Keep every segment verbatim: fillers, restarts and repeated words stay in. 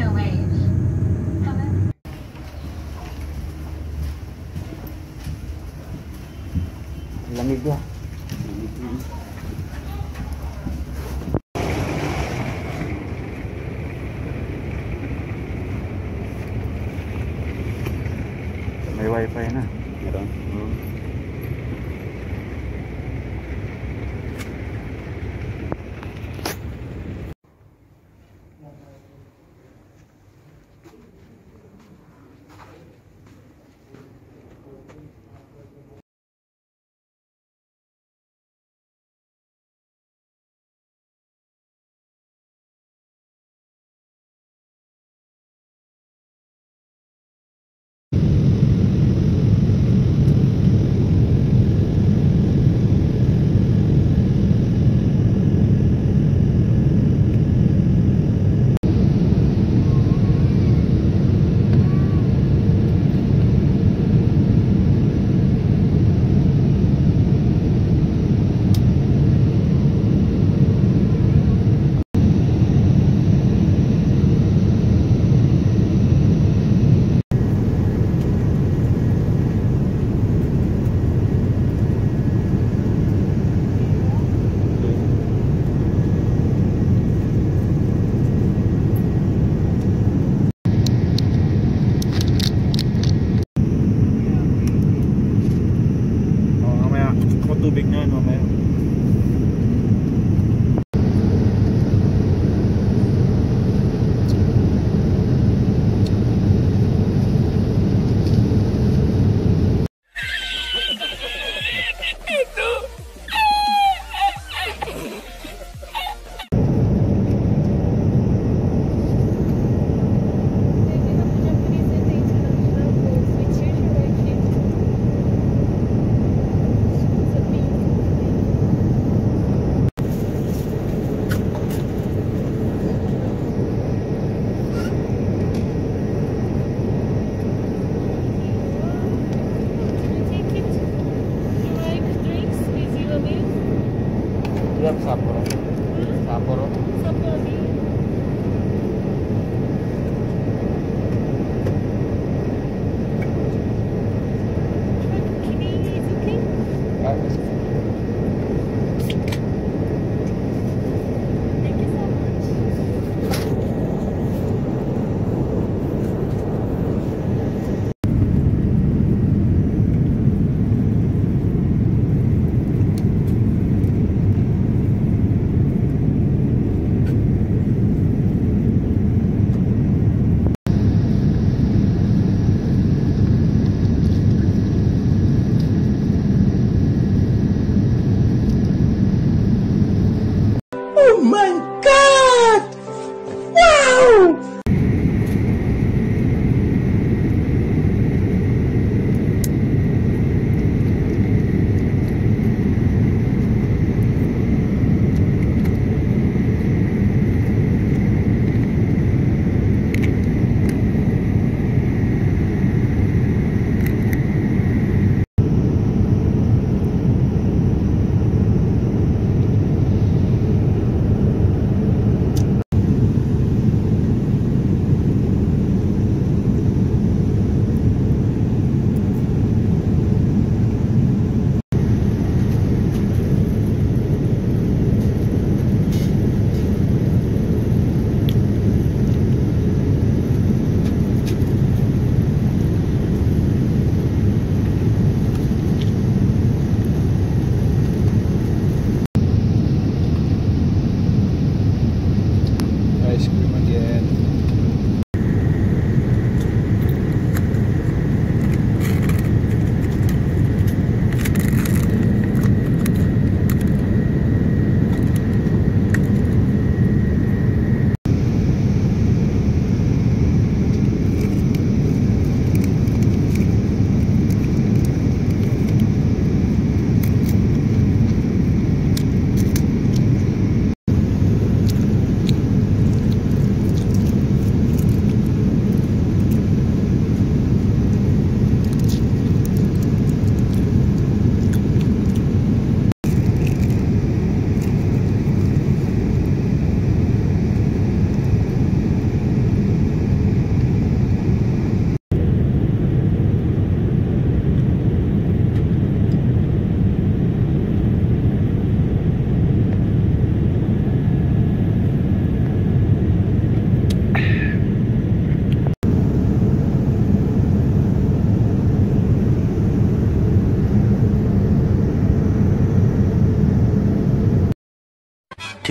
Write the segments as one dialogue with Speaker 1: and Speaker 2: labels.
Speaker 1: Lamig ba? May wifi na.
Speaker 2: Meron.
Speaker 1: Hmm.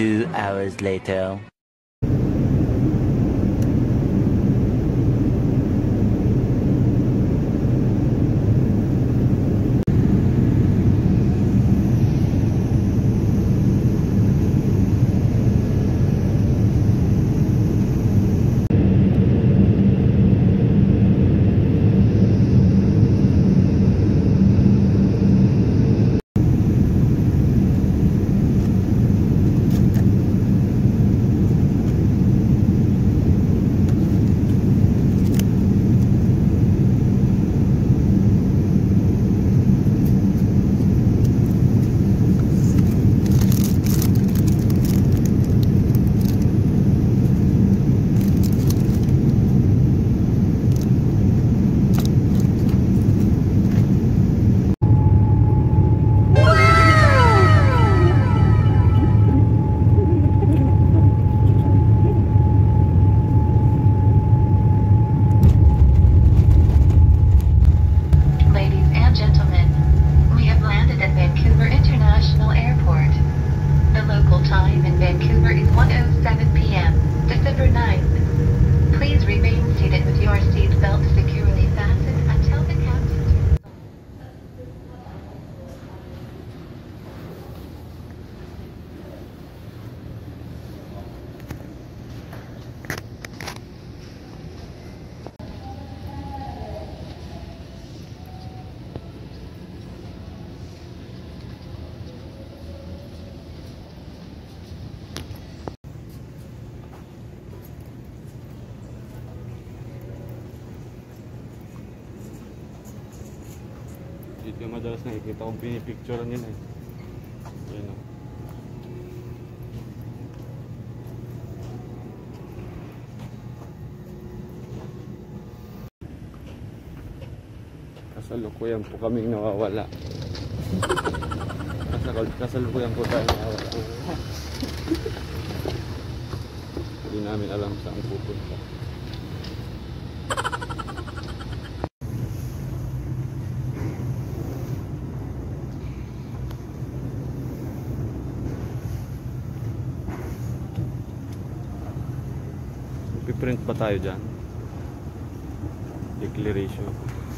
Speaker 2: Two hours later.
Speaker 1: Dito yung madalas nakikita kong pinipicturean nila eh. Ayan o. Kasalukuyan po kaming nawawala. Kasal kasalukuyan po tayo nawawala. Hindi namin alam saan pupunta. Piprint pa tayo dyan. Declaration.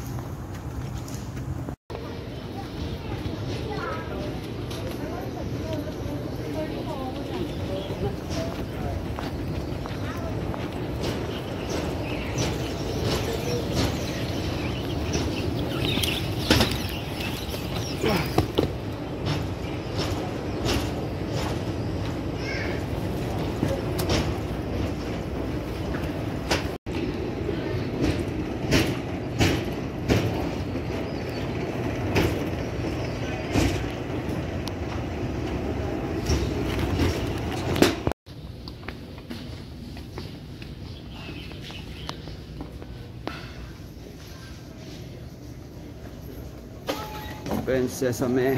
Speaker 1: Open Sesame.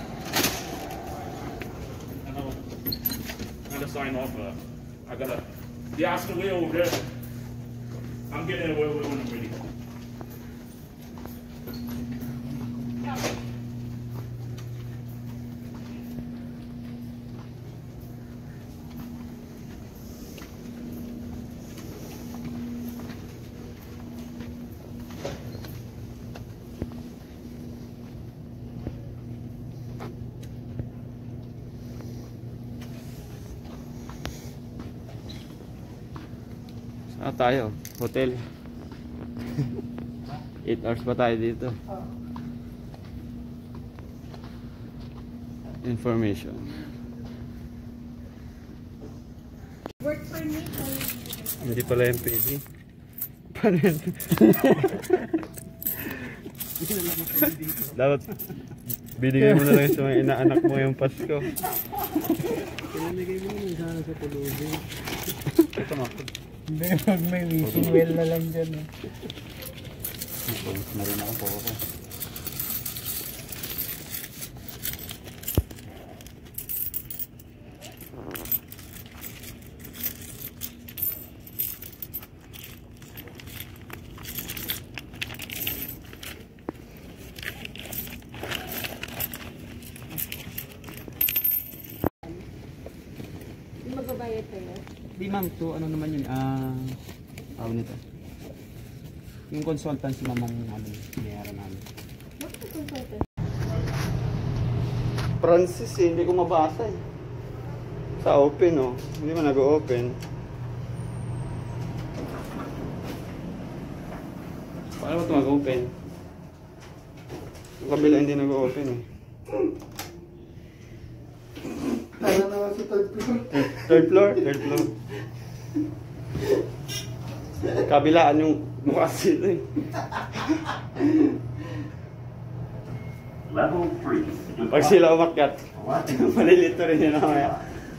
Speaker 3: I know. I gotta sign off. Uh, I gotta. The Oscar way over there. I'm getting away with when I'm ready.
Speaker 1: Saan tayo? Hotel. eight hours pa tayo dito. Information.
Speaker 4: Work for me.
Speaker 1: Hindi pala yung pwede. Paano yan? Dapat binigay mo na lang sa mga inaanak mo yung Pasko.
Speaker 5: Pinamigay mo naman sana sa tulubin.
Speaker 1: Ito mo.
Speaker 5: Hindi, pag may wishing well na lang dyan. Eh.
Speaker 1: Na rin ako po ako.
Speaker 2: ma'am, to ano naman yun, ah, tawag nito. Yung consultant si mamang ano, mayroon namin.
Speaker 1: Francis eh, hindi ko mabasa eh. Sa open oh, hindi man nag-open. Paano ba ito mag-open? Yung kabila hindi nag-open eh.
Speaker 5: Kaya naman sa third floor.
Speaker 1: Third floor? Third floor. Kabilaan yung mukha sila eh.
Speaker 6: Level three.
Speaker 1: Pag sila umakyat, malilito rin yun mamaya.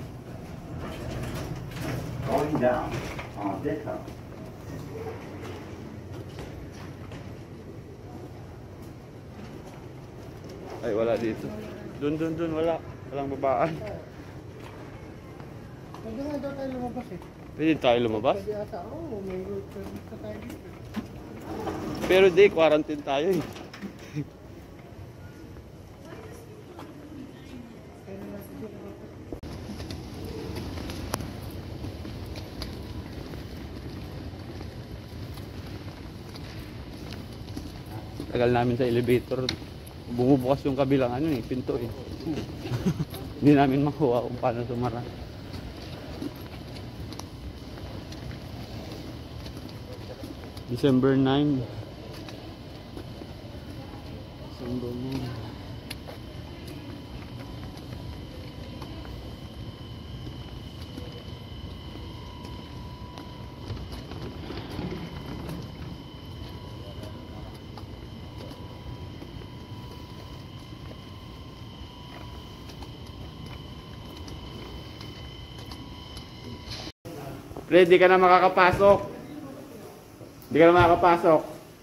Speaker 6: Going down on deck up.
Speaker 1: Ay, wala dito. Dun, dun, dun, wala. Walang babaan.
Speaker 5: Pwede nga daw tayo lumabas eh.
Speaker 1: Pwede tayo lumabas?
Speaker 5: Pwede ata, oo, may road permit ka tayo dito.
Speaker 1: Pero di, quarantine tayo eh.
Speaker 5: Pwede na siguro.
Speaker 1: Tagal namin sa elevator. Bumubukas yung kabilang ano eh, pinto eh. Hindi namin makuha kung paano sumara. December nine. December nine. Pre, di ka na makakapasok. Di ka na makakapasok.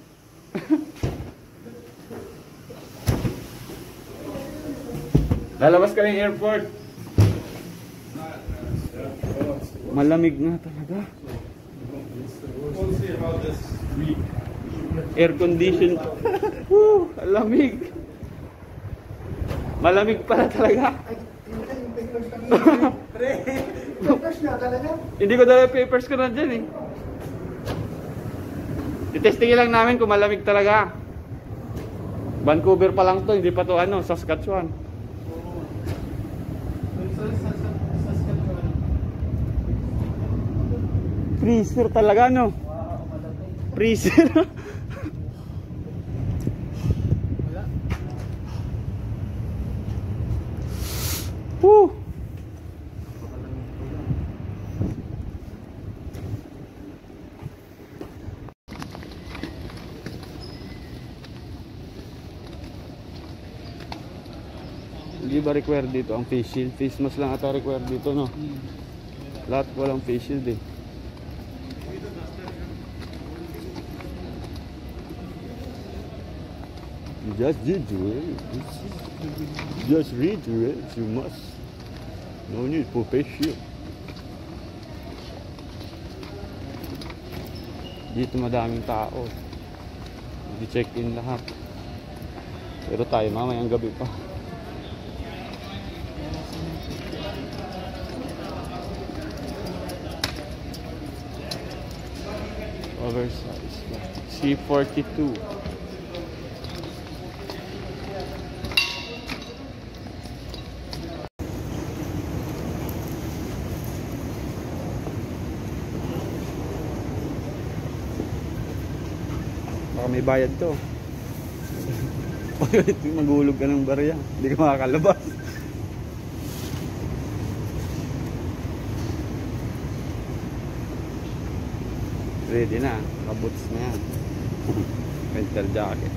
Speaker 1: Lalabas ka ng airport. Malamig nga talaga. Air condition. Woo, lamig. Malamig pala talaga.
Speaker 5: Pre, papers na talaga.
Speaker 1: Hindi ko dala papers ko na dyan eh. Itestingin lang namin kung malamig talaga. Vancouver pa lang to, hindi pa to ano, Saskatchewan. Freezer talaga no? Freezer. Woo! Hindi ba required dito ang face shield? Face mask lang ata required dito, no? Lahat walang face shield eh. Just read the rules. Just read the rules. You must. No need for face shield. Dito madaming tao. Hindi check-in lahat. Pero tayo mamayang gabi pa. Oversize. C forty-two. Baka may bayad to. Maghulog ka ng barya, hindi ka makakalabas. Ready na, naka-boots na yan. Winter jacket.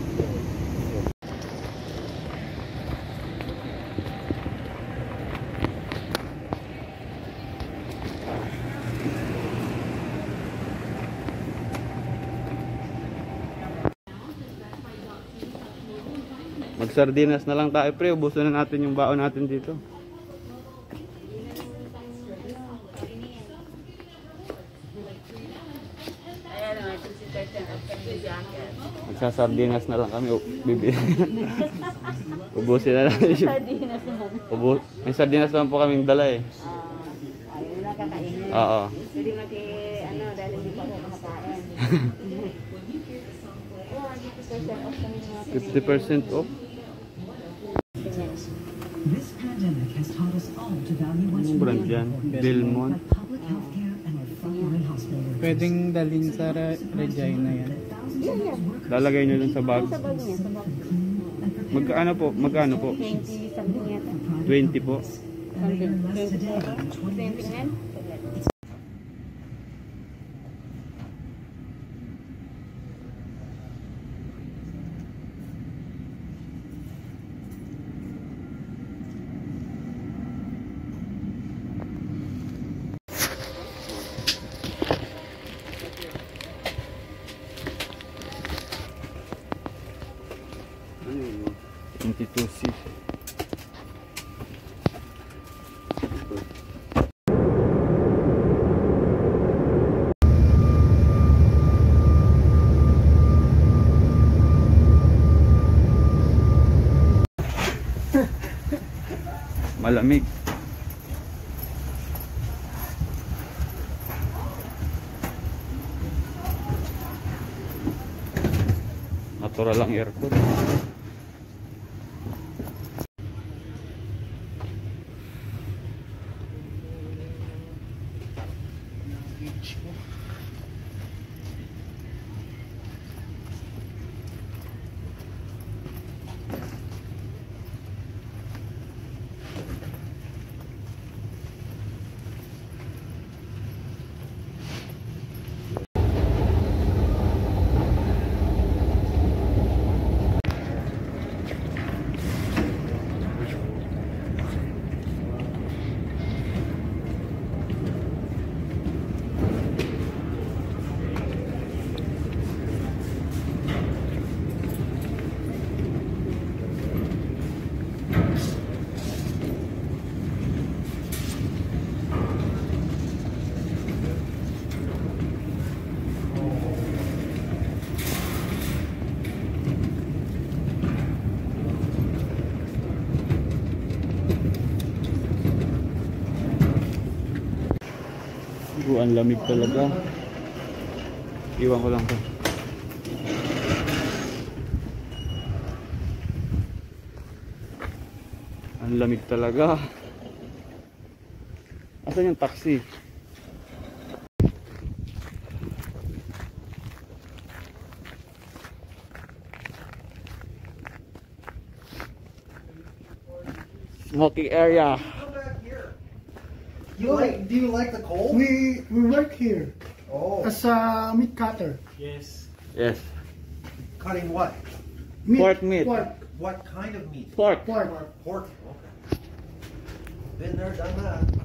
Speaker 1: Magsardinas na lang tayo pre, ubusan na natin yung baon natin dito. Magsasardinas na lang kami, bibili. Ubusin na natin. Ubus. May sardinas naman po kaming dala eh.
Speaker 7: kakainin.
Speaker 1: Oo.
Speaker 7: Pwede mag ano, dahil hindi pa ako makakain. Oo, dito sa share off kami mga
Speaker 1: fifty percent off.
Speaker 8: This pandemic has taught us all to value what's
Speaker 1: Anong brand
Speaker 8: really
Speaker 1: yan?
Speaker 8: important,
Speaker 1: Belmont.
Speaker 8: like public health care and our frontline hospital workers.
Speaker 5: Pwedeng dalhin sa Re- Regina yan.
Speaker 7: Yan, yan.
Speaker 1: Lalagay nyo dun sa bag.
Speaker 7: Sa bag niya, sa bag.
Speaker 1: Magkaano po? Magkano po?
Speaker 7: twenty something yata.
Speaker 1: twenty po.
Speaker 7: Something. twenty-four. twenty yan.
Speaker 1: twenty-two C. Malamig. Natural lang aircon. Oh, ang lamig talaga. Iwan ko lang to. Ang lamig talaga. Asan yung taxi? Smoking area.
Speaker 9: You like? Do you like the cold?
Speaker 10: We we work here
Speaker 9: Oh,
Speaker 10: as a meat cutter.
Speaker 5: Yes.
Speaker 1: Yes.
Speaker 9: cutting what?
Speaker 10: Meat,
Speaker 1: Pork meat.
Speaker 10: Pork.
Speaker 9: What kind of meat?
Speaker 1: Pork.
Speaker 10: Pork.
Speaker 9: Pork. Okay. Been there, done that.